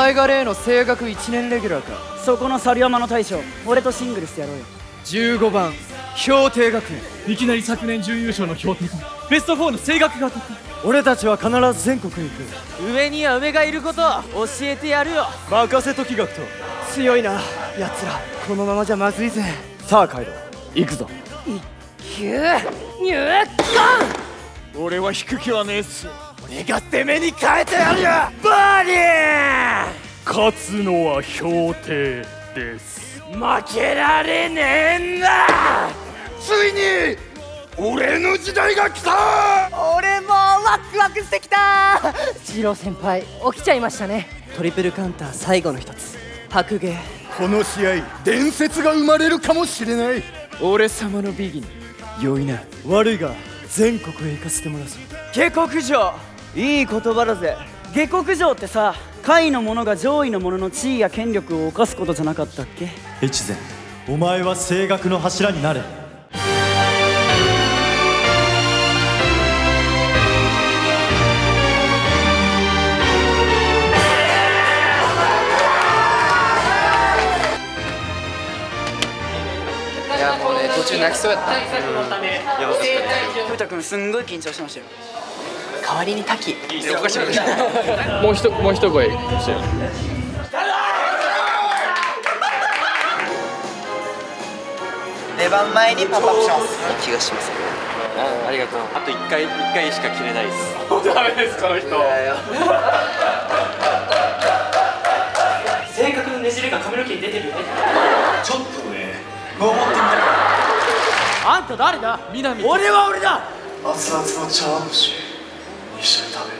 前が例の声楽1年レギュラーか。 そこの猿山の大将、俺とシングルスやろうよ。 15番氷帝学園。 いきなり昨年準優勝の氷帝とベスト4の声楽が当たった。 俺たちは必ず全国へ行く。 上には上がいることを教えてやるよ。 任せとき学徒。強いな奴ら。このままじゃまずいぜ。さあカイロ行くぞ。 俺は引く気はねえっす。 俺がてめに変えてやるよバーニー。 勝つのは氷帝です。 負けられねえんだ。ついに俺の時代が来た。 俺もワクワクしてきた。ジロー先輩起きちゃいましたね。トリプルカウンター最後の一つ、白芸。 この試合伝説が生まれるかもしれない。 俺様のビギに良いな。 悪いが全国へ行かせてもらうぞ。 下克上、いい言葉だぜ。下克上ってさ、下位の者が上位の者の地位や権力を侵すことじゃなかったっけ。 越前、お前は声楽の柱になれ。 いやもうね、途中泣きそうやった。 ふうたくんすんごい緊張してましたよ。 代わりに滝。 もう一声してよ。 出番前にパンプアップします。気がします。 ありがとう。 あと1回しか切れないです。 ダメですこの人。 性格のねじれが髪の毛に出てるよね。 ちょっとね、登ってみたい。 あんた誰だ。 南。 俺は俺だ。 熱々の茶碗蒸し一緒に食べる。